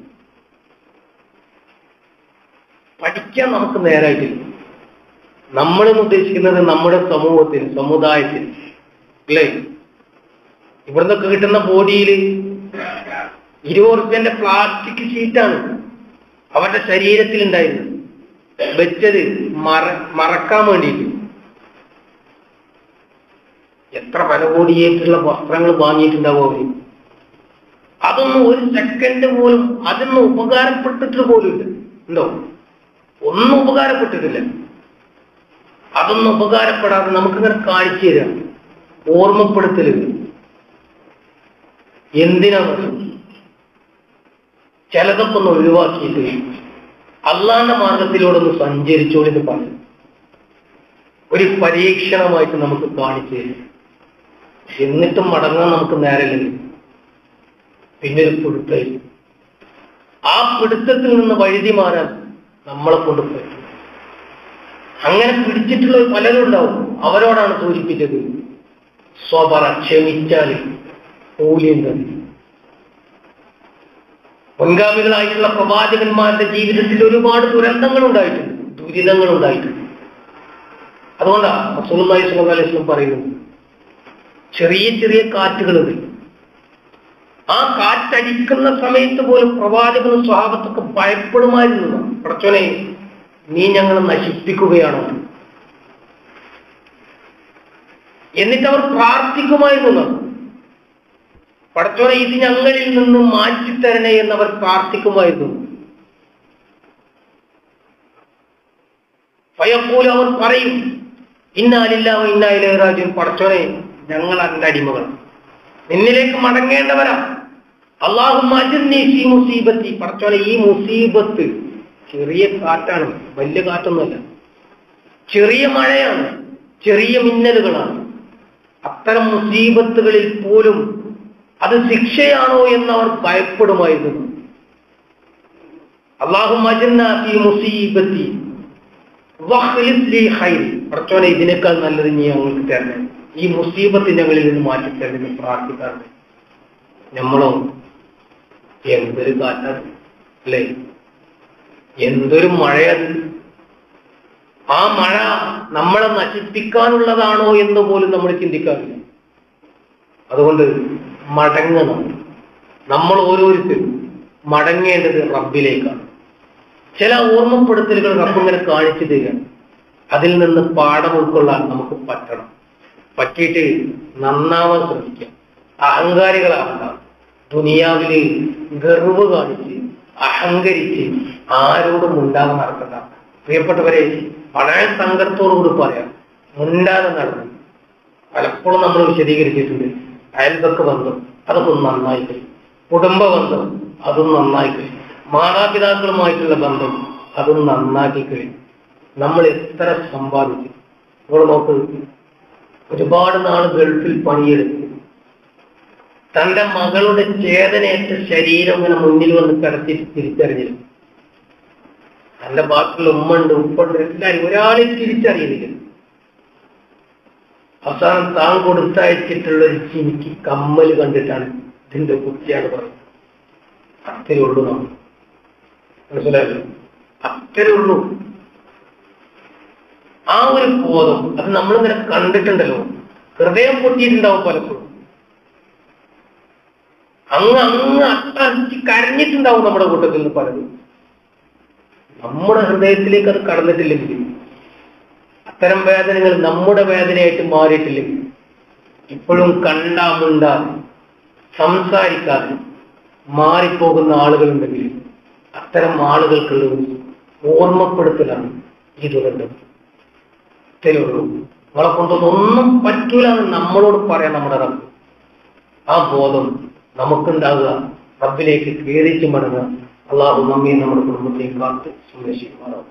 പഠിക്കാൻ നമുക്ക് നേരായിട്ടില്ല. നമ്മളെന്ന് ഉദ്ദേശിക്കുന്നത് നമ്മുടെ സമൂഹത്തിൽ, സമുദായത്തിൽ അല്ലേ? ഇവിടുന്നൊക്കെ കിട്ടുന്ന ബോഡിയിൽ 20 റുപ്യന്റെ പ്ലാസ്റ്റിക് ഷീറ്റാണ് അവരുടെ ശരീരത്തിൽ ഉണ്ടായിരുന്നത്, വെച്ചത് മറക്കാൻ വേണ്ടിയിട്ട്. എത്ര വില കൂടിയേറ്റുള്ള വസ്ത്രങ്ങൾ വാങ്ങിയിട്ടുണ്ടാവും അവര്. അതൊന്നും ഒരു സെക്കൻഡ് പോലും അതൊന്നും ഉപകാരപ്പെട്ടിട്ട് പോലും ഇല്ല. ഉണ്ടോ? ഒന്നും ഉപകാരപ്പെട്ടിട്ടില്ല. അതൊന്നും ഉപകാരപ്പെടാതെ നമുക്കിങ്ങനെ കാണിച്ചു തരാം, ഓർമ്മപ്പെടുത്തല്. എന്തിനാണ്? ചിലതൊക്കെ ഒന്ന് ഒഴിവാക്കിയിട്ട് അള്ളാന്റെ മാർഗത്തിലൂടെ ഒന്ന് സഞ്ചരിച്ചോളിന്ന് പറഞ്ഞു ഒരു പരീക്ഷണമായിട്ട് നമുക്ക് കാണിച്ചു തരും. എന്നിട്ടും മടങ്ങാൻ നമുക്ക് നേരമില്ലെങ്കിൽ പിന്നെ ഒരു പിടുത്തം. ആ പിടുത്തത്തിൽ നിന്ന് വഴുതി മാറാൻ നമ്മളെ കൊണ്ട് പറ്റും. അങ്ങനെ പിടിച്ചിട്ടുള്ള പലരും ഉണ്ടാവും. അവരോടാണ് സൂചിപ്പിച്ചത് സ്വബറ, ക്ഷമിച്ചാൽ മൂല്യം. മുൻഗാമികളായിട്ടുള്ള പ്രവാചകന്മാരുടെ ജീവിതത്തിൽ ഒരുപാട് ദുരന്തങ്ങൾ ഉണ്ടായിട്ടുണ്ട്, ദുരിതങ്ങൾ ഉണ്ടായിട്ടുണ്ട്. അതുകൊണ്ടാണ് റസൂലുള്ളാഹി സ്വല്ലല്ലാഹു അലൈഹി വസല്ലം പറയുന്നത്, ചെറിയ ചെറിയ കാറ്റുകളുണ്ട്. ആ കാറ്റടിക്കുന്ന സമയത്ത് പോലും പ്രവാചകനും സ്വഹാബത്തൊക്കെ ഭയപ്പെടുമായിരുന്നു. പടച്ചോനെ, നീ ഞങ്ങളെ നശിപ്പിക്കുകയാണോ? എന്നിട്ട് അവർ പ്രാർത്ഥിക്കുമായിരുന്നു, പടച്ചോനെ ഇത് ഞങ്ങളിൽ നിന്ന് മാറ്റിത്തരണേ എന്നവർ പ്രാർത്ഥിക്കുമായിരുന്നു. ഫയഖൂൽ, അവർ പറയും, ഇന്നാ ലില്ലാഹി വ ഇന്നാ ഇലൈഹി റാജിഊൻ, പടച്ചോനെ ഞങ്ങൾ അതിന്റെ അടിമകൾ, നിന്നിലേക്ക് മടങ്ങേണ്ടവരാ. അല്ലാഹുമ്മ അജിർനി ഫീ മുസീബത്തി, പടച്ചോനെ ഈ മുസീബത്ത്, ചെറിയ കാറ്റാണ്, വലിയ കാറ്റൊന്നുമല്ല, ചെറിയ മഴയാണ്, ചെറിയ മിന്നലുകളാണ്. അത്തരം മുസീബത്തുകളിൽ പോലും അത് ശിക്ഷയാണോ എന്നവർ ഭയപ്പെടുമായിരുന്നു. അല്ലാഹുമ്മ അജിർനാ ഫീ മുസീബത്തി വഖ്ലിഫ് ലീ ഖൈർ, പടച്ചോനെ ഇതിനേക്കാൾ നല്ലത് നീ ഞങ്ങൾക്ക് തരണേ, ഈ മുസീബത്ത് ഞങ്ങളിൽ നിന്ന് മാറ്റിത്തരണമെന്ന് പ്രാർത്ഥിക്കാറുണ്ട്. നമ്മളോ എന്തൊരു കാറ്റാണ് അല്ലേ? എന്തൊരു മഴയത്! ആ മഴ നമ്മളെ നശിപ്പിക്കാനുള്ളതാണോ എന്ന് പോലും നമ്മൾ ചിന്തിക്കാറില്ല. അതുകൊണ്ട് മടങ്ങണം. നമ്മൾ ഓരോരുത്തരും മടങ്ങേണ്ടത് റബ്ബിലേക്കാണ്. ചില ഓർമ്മപ്പെടുത്തലുകൾ റബ്ബ് ഇങ്ങനെ കാണിച്ചു തരികയാണ്. അതിൽ നിന്ന് പാഠം ഉൾക്കൊള്ളാൻ നമുക്ക് പറ്റണം. പറ്റിയിട്ട് നന്നാവാൻ ശ്രമിക്കാം. അഹങ്കാരികളാവണ്ട. ദുനിയാവില് ഗർവ് കാണിച്ച് അഹങ്കരിച്ച് ആരോടും മുണ്ടാതെ നടക്കണ്ട. പ്രിയപ്പെട്ടവരെ, വളരെ സങ്കടത്തോടുകൂടി പറയാം, മുണ്ടാതെ നടന്നു. പലപ്പോഴും നമ്മൾ വിശദീകരിച്ചിട്ടുണ്ട്. അയൽപക്ക ബന്ധം അതൊക്കെ നന്നായി കഴിയും, കുടുംബ ബന്ധം അതും നന്നായി കഴിയും, മാതാപിതാക്കളുമായിട്ടുള്ള ബന്ധം അതും നന്നാക്കി കഴിയും. നമ്മൾ എത്ര സമ്പാദിച്ചു. നമ്മൾ നോക്ക്, ഒരുപാട് നാൾ ഗൾഫിൽ പണിയെടുത്ത് തന്റെ മകളുടെ ചേതനയേറ്റ ശരീരം ഇങ്ങനെ മുന്നിൽ വന്ന് കിടത്തി തിരിച്ചറിഞ്ഞിരുന്നു. തന്റെ ബാക്കിയുള്ള ഉമ്മണ്ട്, ഉപ്പുണ്ട്, എല്ലാവരും ഒരാളെ തിരിച്ചറിയുന്നില്ല. അവസാനം താൻ കൊടുത്തയച്ചിട്ടുള്ള ഒരു ചിനിക്ക് കമ്മൽ കണ്ടിട്ടാണ് ഇതിന്റെ കുട്ടിയാണ് പറയുന്നത്. അത്രേ ഉള്ളൂ. നമ്മൾ മനസ്സിലായല്ലോ, അത്രേ ഉള്ളൂ. ആ ഒരു ബോധം അത് നമ്മളിങ്ങനെ കണ്ടിട്ടുണ്ടല്ലോ. ഹൃദയം പൊട്ടിയിട്ടുണ്ടാവും പലപ്പോഴും. അങ്ങ് അട്ടടിച്ച് കരഞ്ഞിട്ടുണ്ടാവും നമ്മുടെ കൂട്ടത്തിൽ നിന്ന് പലരും. നമ്മുടെ ഹൃദയത്തിലേക്ക് അത് കടന്നിട്ടില്ലെങ്കിൽ, അത്തരം വേദനകൾ നമ്മുടെ വേദനയായിട്ട് മാറിയിട്ടില്ലെങ്കിൽ, ഇപ്പോഴും കണ്ടാമുണ്ടാതെ സംസാരിക്കാതെ മാറിപ്പോകുന്ന ആളുകളുണ്ടെങ്കിൽ അത്തരം ആളുകൾക്കുള്ള ഓർമ്മപ്പെടുത്തലാണ് ഈ ദുരന്തം. തെളിവുള്ളൂ. നമ്മളെ കൊണ്ടൊന്നും പറ്റൂല എന്ന് നമ്മളോട് പറയാൻ നമ്മുടെ റബ്ബ്. ആ ബോധം നമുക്കുണ്ടാകുക. റബ്ബിലേക്ക് ഖേദിച്ച് മടങ്ങുക. അള്ളാഹു നമ്മെ നമ്മുടെ കുടുംബത്തെ കാത്ത് സംരക്ഷിക്കുമാറാവും.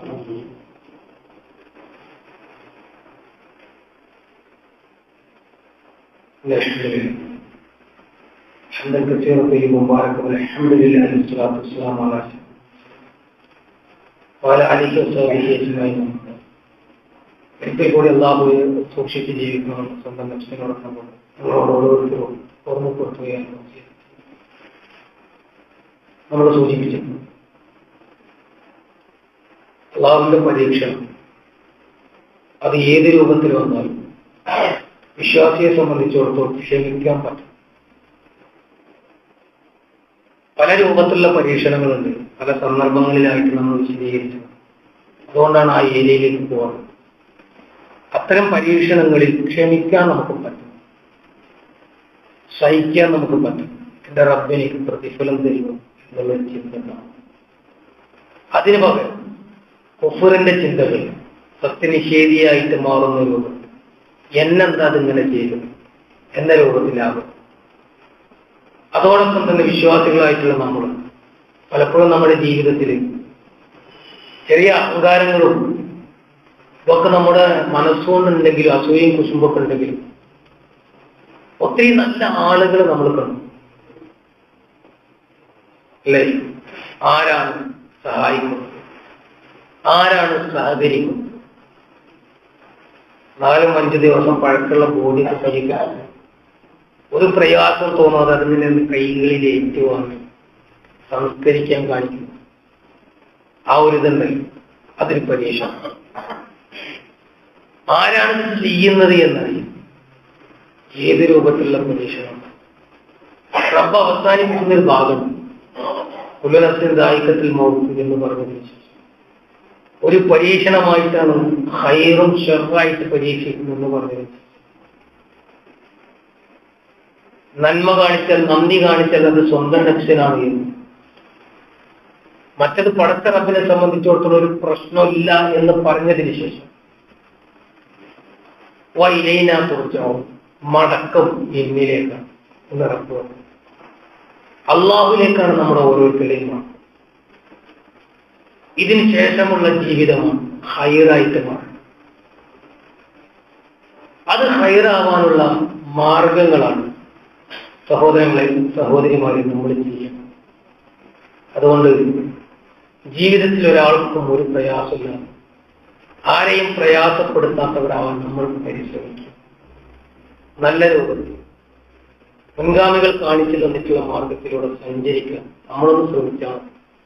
حمدا كثيرا طيبا مباركا والحمد لله والصلاة والسلام على رسول الله وعلى آله وصحبه أجمعين. ഒരിക്കൽ കൂടി അള്ളാഹുവെ സൂക്ഷിച്ച് ജീവിക്കണം. സ്വന്തം നഫ്സിനോടൊപ്പം നമ്മളോട് ഓരോരുത്തരും ഓർമ്മപ്പെടുത്തുകയാണ് നമ്മൾ സൂചിപ്പിച്ചിട്ടുണ്ട്. അള്ളാഹുവിന്റെ പരീക്ഷ അത് ഏത് രൂപത്തിൽ വന്നാലും വിശ്വാസിയെ സംബന്ധിച്ചിടത്തോളം ക്ഷമിക്കാൻ പറ്റും. പല രൂപത്തിലുള്ള പരീക്ഷണങ്ങളുണ്ട്, പല സന്ദർഭങ്ങളിലായിട്ട് നമ്മൾ വിശദീകരിച്ചത്. അതുകൊണ്ടാണ് ആ ഏരിയയിലേക്ക് പോകുന്നത്. അത്തരം പരീക്ഷണങ്ങളിൽ ക്ഷമിക്കാൻ നമുക്ക് പറ്റും, സഹിക്കാൻ നമുക്ക് പറ്റും. എന്റെ റബ്ബിനേക്ക് പ്രതിഫലം തരുമോ എന്നുള്ളൊരു ചിന്ത. അതിനു പകരം കുഫറിന്റെ ചിന്തകൾ സത്യനിഷേധിയായിട്ട് മാറുന്ന രൂപം, എന്നെന്താ അതിങ്ങനെ ചെയ്തു എന്ന രൂപത്തിലാകും. അതോടൊപ്പം തന്നെ വിശ്വാസികളായിട്ടുള്ള നമ്മൾ പലപ്പോഴും നമ്മുടെ ജീവിതത്തിൽ ചെറിയ അഹങ്കാരങ്ങളും ഇതൊക്കെ നമ്മുടെ മനസ്സുകൊണ്ടുണ്ടെങ്കിലും അസൂയയും കുശുമ്പൊക്കെ ഉണ്ടെങ്കിലും ഒത്തിരി നല്ല ആളുകൾ നമ്മൾ കണ്ടു അല്ലേ? ആരാണ് സഹായിക്കുന്നത്? ആരാണ് സഹകരിക്കുന്നത്? 4-5 ദിവസം പഴക്കമുള്ള ബോഡി കഴിക്കാൻ ഒരു പ്രയാസം തോന്നാതെ അതിൽ നിന്ന് കൈകളിൽ ഏറ്റുവാങ്ങി സംസ്കരിക്കാൻ കാണിക്കുന്നു. ആ ഒരു ഇതുണ്ടല്ലോ, അതൊരു പരീക്ഷ. ആരാണ് ചെയ്യുന്നത് എന്നറിയാം. ഏത് രൂപത്തിലുള്ള പരീക്ഷണമാണ്. റബ്ബ് അവസാനിപ്പിക്കുന്ന ഒരു ഭാഗം കുല്ലനഫ്സിൻ ദായിഖത്തുൽ മൗത്ത് എന്ന് പറഞ്ഞതിന് ശേഷം ഒരു പരീക്ഷണമായിട്ടാണ് ഖൈറും ശർറായിട്ട് പരീക്ഷിക്കുന്നതെന്ന് പറഞ്ഞത്. നന്മ കാണിച്ചാൽ, നന്ദി കാണിച്ചാൽ അത് സ്വന്തം നഫ്സിനാണ് എന്ന്, മറ്റത് പടച്ച റബ്ബിനെ സംബന്ധിച്ചിടത്തോളം ഒരു പ്രശ്നമില്ല എന്ന് പറഞ്ഞതിന് ശേഷം വൈലൈന തുർജഊൻ, മടക്കം എന്നിലേക്കാണ് എന്ന് റബ്ബ് പറഞ്ഞു. അള്ളാഹുവിലേക്കാണ് നമ്മുടെ ഓരോരുത്തരുടെയും. ഇതിന് ശേഷമുള്ള ജീവിതമാണ് ഹൈറായിട്ട് മാറും. അത് ഹൈറാവാനുള്ള മാർഗങ്ങളാണ് സഹോദരങ്ങളെയും സഹോദരിമാരെയും നമ്മൾ ചെയ്യണം. അതുകൊണ്ട് ജീവിതത്തിൽ ഒരാൾക്കും ഒരു പ്രയാസമില്ല, ആരെയും പ്രയാസപ്പെടുത്താത്തവരാവാൻ നമ്മൾ പരിശ്രമിക്കും. നല്ല രൂപത്തിൽ മുൻഗാമികൾ കാണിച്ചു തന്നിട്ടുള്ള മാർഗത്തിലൂടെ സഞ്ചരിക്കാൻ നമ്മളൊന്ന് ശ്രമിച്ചാൽ.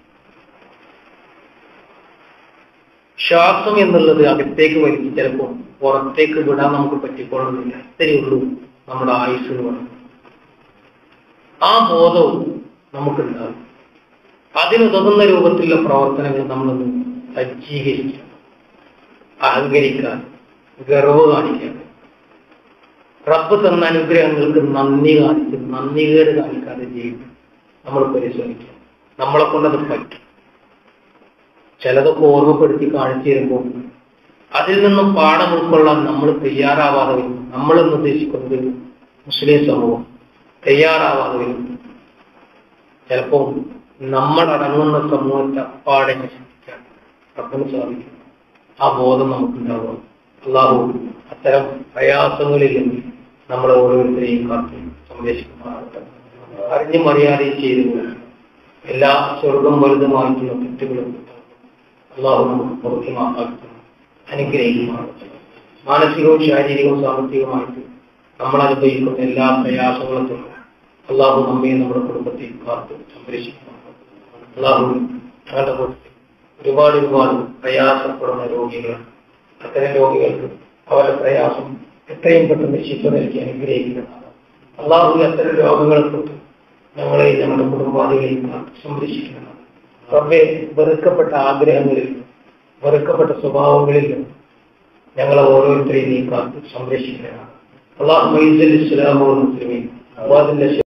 ശ്വാസം എന്നുള്ളത് അകത്തേക്ക് വലിച്ച് ചിലപ്പോൾ പുറത്തേക്ക് വിടാൻ നമുക്ക് പറ്റിക്കൊള്ളുന്നില്ല. അത്രയുള്ളൂ നമ്മുടെ ആയുസ് എന്ന് പറയുന്നത്. ആ ബോധവും നമുക്കുണ്ടാകും. അതിനുതകുന്ന രൂപത്തിലുള്ള പ്രവർത്തനങ്ങൾ നമ്മളൊന്ന് സജ്ജീകരിക്കുക. അഹങ്കരിക്കാതെ ഗർവ് കാണിക്കാതെ റബ്ബ് തന്ന അനുഗ്രഹങ്ങൾക്ക് നന്ദികേട് കാണിക്കാതെ ജീവിക്കും. നമ്മൾ പരിശ്രമിക്കാം. നമ്മളെ കൊണ്ടത് പറ്റും. ചിലതൊക്കെ ഓർമ്മപ്പെടുത്തി കാണിച്ചു തരുമ്പോൾ അതിൽ നിന്നും പാഠം ഉൾക്കൊള്ളാൻ നമ്മൾ തയ്യാറാവാതെ വരും. നമ്മളെന്ന് ഉദ്ദേശിക്കുന്നത് മുസ്ലിം സമൂഹം തയ്യാറാവാതെ വരും. ചിലപ്പോൾ നമ്മളടങ്ങുന്ന സമൂഹത്തെ അപ്പാടെ നശിപ്പിക്കാൻ റബ്ബിന് സാധിക്കും. ആ ബോധം നമുക്കുണ്ടാവുക. അല്ലാഹു അത്തരം പ്രയാസങ്ങളിൽ നമ്മളെ ഓരോരുത്തരെയും കാത്തു സംരക്ഷിക്കുമാറാകട്ടെ. അറിഞ്ഞും അറിയാതെയും ചെയ്തു എല്ലാ സ്വർഗം വലുതുമായിട്ടുള്ള തെറ്റുകളും അല്ലാഹു നമുക്ക് പുറത്തുമാക്കാത്ത അനുഗ്രഹിക്കുമാറാകട്ടെ. മാനസികവും ശാരീരികവും സാമ്പത്തികമായിട്ട് നമ്മൾ അനുഭവിക്കുന്ന എല്ലാ പ്രയാസങ്ങളും അല്ലാഹു നമ്മെ നമ്മുടെ കുടുംബത്തെ കാത്തു സംരക്ഷിക്കുമാറാകട്ടെ. അല്ലാഹു ഞങ്ങളുടെ കൂട്ടത്തിൽ ഒരുപാട് പ്രയാസപ്പെടുന്ന രോഗികളാണ്. അത്തരം രോഗികൾക്ക് അവരുടെ പ്രയാസം എത്രയും പെട്ടെന്ന് ശിക്ഷ നൽകി അനുഗ്രഹിക്കുന്നതാണ്. അല്ലാഹു അത്തരം രോഗങ്ങളെ തൊട്ട് ഞങ്ങളെയും ഞങ്ങളുടെ കുടുംബാദികളെയും സംരക്ഷിക്കുന്നതാണ്. റബ്ബേ, വെറുക്കപ്പെട്ട ആഗ്രഹങ്ങളിൽ വെറുക്കപ്പെട്ട സ്വഭാവങ്ങളിൽ ഞങ്ങളെ ഓരോരുത്തരെയും നീ കാത്ത് സംരക്ഷിക്കുന്നതാണ്. അല്ലാഹു ഇസ്ലാമോ മുസ്ലിമീൻ